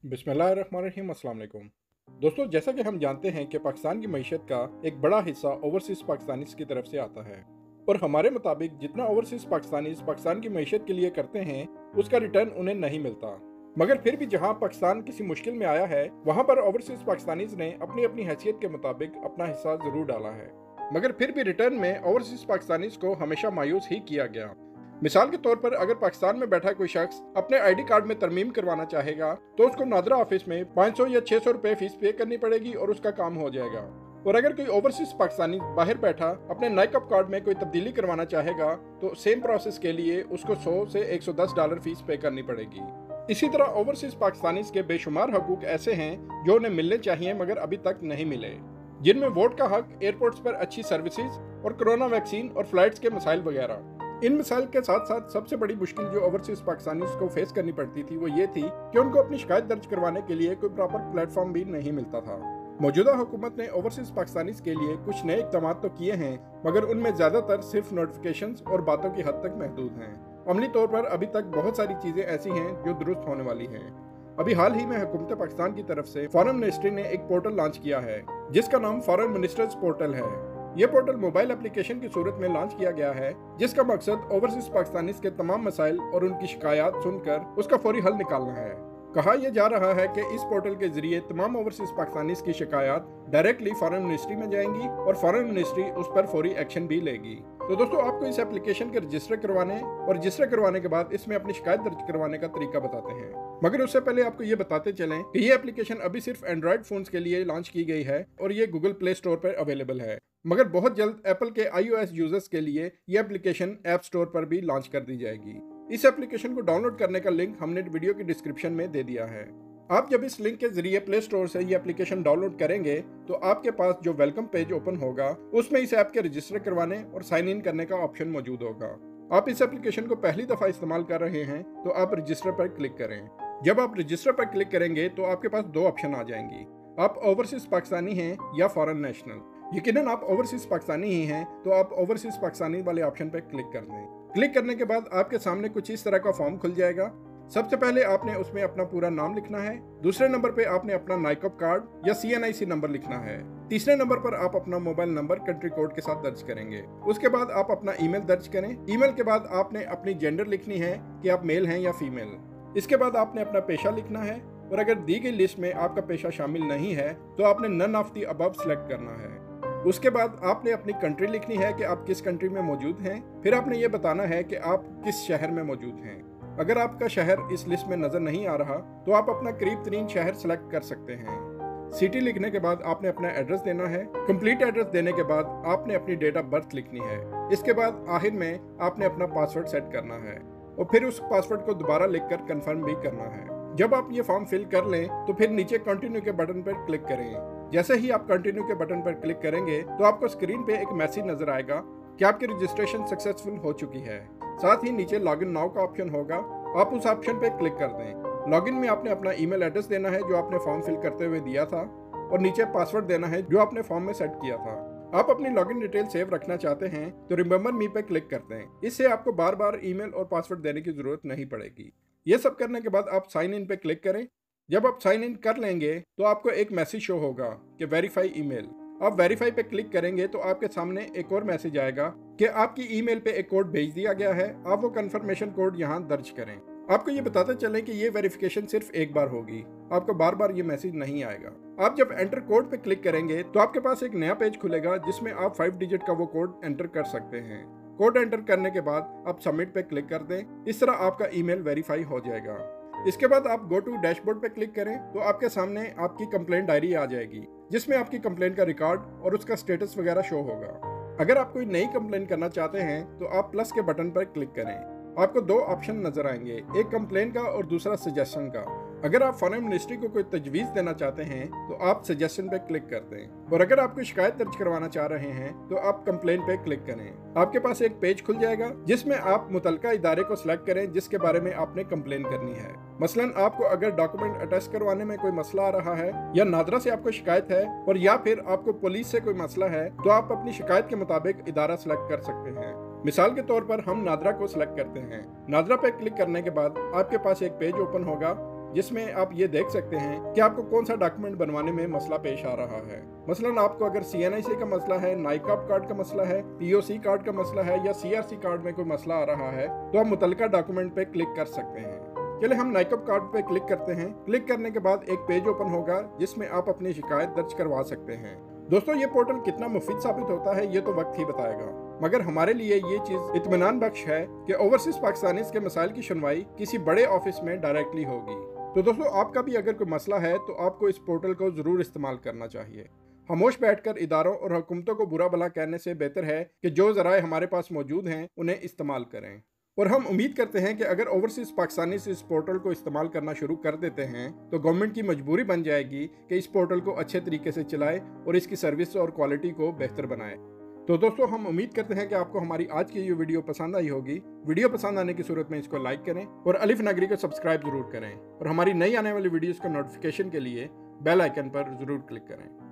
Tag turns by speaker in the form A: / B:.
A: बिस्मिल्लाहिर्रहमानिर्रहीम। अस्सलाम वालेकुम। दोस्तों, जैसा कि हम जानते हैं कि पाकिस्तान की मईशत का एक बड़ा हिस्सा ओवरसीज पाकिस्तानीज की तरफ से आता है और हमारे मुताबिक जितना ओवरसीज पाकिस्तानीज पाकिस्तान की मईशत के लिए करते हैं उसका रिटर्न उन्हें नहीं मिलता। मगर फिर भी जहां पाकिस्तान किसी मुश्किल में आया है वहां पर ओवरसीज पाकिस्तानीज ने अपनी अपनी हैसियत के मुताबिक अपना हिस्सा जरूर डाला है, मगर फिर भी रिटर्न में ओवरसीज पाकिस्तानीज को हमेशा मायूस ही किया गया। मिसाल के तौर पर अगर पाकिस्तान में बैठा कोई शख्स अपने आईडी कार्ड में तरमीम करवाना चाहेगा तो उसको नादरा ऑफिस में 500 या 600 रुपए फीस पे करनी पड़ेगी और उसका काम हो जाएगा। और अगर कोई ओवरसीज पाकिस्तानी बाहर बैठा अपने नाइकअप कार्ड में कोई तब्दीली करवाना चाहेगा तो सेम प्रोसेस के लिए उसको 100 से $110 फीस पे करनी पड़ेगी। इसी तरह ओवरसीज पाकिस्तानीज के बेशुमार हकूक ऐसे हैं जो उन्हें मिलने चाहिए मगर अभी तक नहीं मिले, जिनमें वोट का हक, एयरपोर्ट्स पर अच्छी सर्विसेज और कोरोना वैक्सीन और फ्लाइट्स के मसाइल वगैरह। इन मिसाइल के साथ साथ सबसे बड़ी मुश्किल जो ओवरसीज पाकिस्तानीज को फेस करनी पड़ती थी वो ये थी कि उनको अपनी शिकायत दर्ज करवाने के लिए कोई प्रॉपर प्लेटफॉर्म भी नहीं मिलता था। मौजूदा हुकूमत ने ओवरसीज पाकिस्तानीज के लिए कुछ नए इक़दाम तो किए हैं मगर उनमें ज्यादातर सिर्फ नोटिफिकेशंस और बातों की हद तक महदूद हैं। अमली तौर पर अभी तक बहुत सारी चीजें ऐसी हैं जो दुरुस्त होने वाली हैं। अभी हाल ही में हुकूमत पाकिस्तान की तरफ से फॉरेन मिनिस्ट्री ने एक पोर्टल लॉन्च किया है जिसका नाम फॉरेन मिनिस्टर्स पोर्टल है। ये पोर्टल मोबाइल एप्लीकेशन की सूरत में लॉन्च किया गया है जिसका मकसद ओवरसीज पाकिस्तानीज के तमाम मसाइल और उनकी शिकायत सुनकर उसका फौरी हल निकालना है। कहा यह जा रहा है कि इस पोर्टल के जरिए तमाम ओवरसीज पाकिस्तानीज की शिकायत डायरेक्टली फॉरेन मिनिस्ट्री में जाएंगी और फॉरेन मिनिस्ट्री उस पर फौरी एक्शन भी लेगी। तो दोस्तों, आपको इस एप्लीकेशन के रजिस्टर करवाने और रजिस्टर करवाने के बाद इसमें अपनी शिकायत दर्ज करवाने का तरीका बताते हैं। मगर उससे पहले आपको ये बताते चलें कि ये एप्लीकेशन अभी सिर्फ एंड्रॉइड फोन्स के लिए लॉन्च की गई है और ये गूगल प्ले स्टोर पर अवेलेबल है, मगर बहुत जल्द एप्पल के iOS यूजर्स के लिए ये एप्लीकेशन ऐप स्टोर पर भी लॉन्च कर दी जाएगी। इस एप्लीकेशन को डाउनलोड करने का लिंक हमने वीडियो की डिस्क्रिप्शन में दे दिया है। आप जब इस लिंक के जरिए प्ले स्टोर से ये एप्लीकेशन डाउनलोड करेंगे तो आपके पास जो वेलकम पेज ओपन होगा उसमें इस ऐप के रजिस्टर करवाने और साइन इन करने का ऑप्शन मौजूद होगा। आप इस एप्लीकेशन को पहली दफा इस्तेमाल कर रहे हैं तो आप रजिस्टर पर क्लिक करें। जब आप रजिस्टर पर क्लिक करेंगे तो आपके पास दो ऑप्शन आ जाएंगी, आप ओवरसीज पाकिस्तानी हैं या फॉरेन नेशनल। यकीनन आप ओवरसीज पाकिस्तानी ही हैं तो आप ओवरसीज पाकिस्तानी वाले ऑप्शन पर क्लिक कर दें। क्लिक करने के बाद आपके सामने कुछ इस तरह का फॉर्म खुल जाएगा। सबसे पहले आपने उसमें अपना पूरा नाम लिखना है, दूसरे नंबर पे आपने अपना नाइकअप कार्ड या CNIC नंबर लिखना है, तीसरे नंबर पर आप अपना मोबाइल नंबर कंट्री कोड के साथ दर्ज करेंगे। उसके बाद आप अपना ईमेल दर्ज करें। ईमेल के बाद आपने अपनी जेंडर लिखनी है कि आप मेल हैं या फीमेल। इसके बाद आपने अपना पेशा लिखना है और अगर दी गई लिस्ट में आपका पेशा शामिल नहीं है तो आपने none of the above select करना है। उसके बाद आपने अपनी कंट्री लिखनी है कि आप किस कंट्री में मौजूद हैं। फिर आपने ये बताना है कि आप किस शहर में मौजूद हैं। अगर आपका शहर इस लिस्ट में नजर नहीं आ रहा तो आप अपना करीब तरीन शहर सेलेक्ट कर सकते हैं। सिटी लिखने के बाद आपने अपना एड्रेस देना है। कंप्लीट एड्रेस देने के बाद आपने अपनी डेट ऑफ बर्थ लिखनी है। इसके बाद आखिर में आपने अपना पासवर्ड सेट करना है और फिर उस पासवर्ड को दोबारा लिखकर कंफर्म भी करना है। जब आप ये फॉर्म फिल कर लें तो फिर नीचे कंटिन्यू के बटन पर क्लिक करें। जैसे ही आप कंटिन्यू के बटन पर क्लिक करेंगे तो आपको स्क्रीन पे एक मैसेज नजर आएगा कि आपकी रजिस्ट्रेशन सक्सेसफुल हो चुकी है। साथ ही नीचे लॉगिन नाउ का ऑप्शन होगा, आप उस ऑप्शन पे क्लिक कर दें। लॉगिन में आपने अपना ईमेल एड्रेस देना है जो आपने फॉर्म फिल करते हुए दिया था और नीचे पासवर्ड देना है जो आपने फॉर्म में सेट किया था। आप अपनी लॉगिन डिटेल सेव रखना चाहते हैं तो रिमेंबर मी पे क्लिक करते हैं। इससे आपको बार बार ईमेल और पासवर्ड देने की जरूरत नहीं पड़ेगी। ये सब करने के बाद आप साइन इन पे क्लिक करें। जब आप साइन इन कर लेंगे तो आपको एक मैसेज शो होगा कि वेरीफाई ईमेल। आप वेरीफाई पे क्लिक करेंगे तो आपके सामने एक और मैसेज आएगा कि आपकी ईमेल पे एक कोड भेज दिया गया है, आप वो कंफर्मेशन कोड यहाँ दर्ज करें। आपको ये बताते चलें कि ये वेरिफिकेशन सिर्फ एक बार होगी, आपको बार बार ये मैसेज नहीं आएगा। आप जब एंटर कोड पे क्लिक करेंगे तो आपके पास एक नया पेज खुलेगा जिसमें आप 5 डिजिट का वो कोड एंटर कर सकते हैं। कोड एंटर करने के बाद आप सबमिट पे क्लिक कर दें। इस तरह आपका ईमेल वेरीफाई हो जाएगा। इसके बाद आप गो टू डैशबोर्ड पे क्लिक करें तो आपके सामने आपकी कंप्लेंट डायरी आ जाएगी जिसमें आपकी कंप्लेंट का रिकॉर्ड और उसका स्टेटस वगैरह शो होगा। अगर आप कोई नई कंप्लेंट करना चाहते हैं तो आप प्लस के बटन पर क्लिक करें। आपको दो ऑप्शन नजर आएंगे, एक कंप्लेंट का और दूसरा सजेशन का। अगर आप फॉरेन मिनिस्ट्री को कोई तजवीज़ देना चाहते हैं तो आप सजेशन पे क्लिक कर दें और अगर आप कोई शिकायत दर्ज करवाना चाह रहे हैं तो आप कंप्लेंट पे क्लिक करें। आपके पास एक पेज खुल जाएगा जिसमें आप मुतलका इदारे को सिलेक्ट करें जिसके बारे में आपने कंप्लेन करनी है। मसलन आपको अगर डॉक्यूमेंट अटैच करवाने में कोई मसला आ रहा है या नादरा से आपको शिकायत है और या फिर आपको पुलिस से कोई मसला है तो आप अपनी शिकायत के मुताबिक इदारा सिलेक्ट कर सकते हैं। मिसाल के तौर पर हम नादरा को सिलेक्ट करते हैं। नादरा पे क्लिक करने के बाद आपके पास एक पेज ओपन होगा जिसमें आप ये देख सकते हैं कि आपको कौन सा डॉक्यूमेंट बनवाने में मसला पेश आ रहा है। मसलन आपको अगर CNIC का मसला है, नाइकाप कार्ड का मसला है, POC कार्ड का मसला है या CRC कार्ड में कोई मसला आ रहा है तो आप मुतल्लिका डॉक्यूमेंट पे क्लिक कर सकते हैं। चलिए हम नाइकाप कार्ड पे क्लिक करते हैं। क्लिक करने के बाद एक पेज ओपन होगा जिसमें आप अपनी शिकायत दर्ज करवा सकते हैं। दोस्तों ये पोर्टल कितना मुफीद साबित होता है ये तो वक्त ही बताएगा, मगर हमारे लिए ये चीज इत्मीनान बख्श है कि ओवरसीज पाकिस्तानीज के मसाइल की सुनवाई किसी बड़े ऑफिस में डायरेक्टली होगी। तो दोस्तों आपका भी अगर कोई मसला है तो आपको इस पोर्टल को जरूर इस्तेमाल करना चाहिए। खामोश बैठकर इदारों और हुकूमतों को बुरा भला कहने से बेहतर है कि जो जराए हमारे पास मौजूद हैं उन्हें इस्तेमाल करें। और हम उम्मीद करते हैं कि अगर ओवरसीज पाकिस्तानी इस पोर्टल को इस्तेमाल करना शुरू कर देते हैं तो गवर्नमेंट की मजबूरी बन जाएगी कि इस पोर्टल को अच्छे तरीके से चलाए और इसकी सर्विस और क्वालिटी को बेहतर बनाए। तो दोस्तों हम उम्मीद करते हैं कि आपको हमारी आज की ये वीडियो पसंद आई होगी। वीडियो पसंद आने की सूरत में इसको लाइक करें और अलिफ नगरी को सब्सक्राइब जरूर करें और हमारी नई आने वाली वीडियोस का नोटिफिकेशन के लिए बेल आइकन पर जरूर क्लिक करें।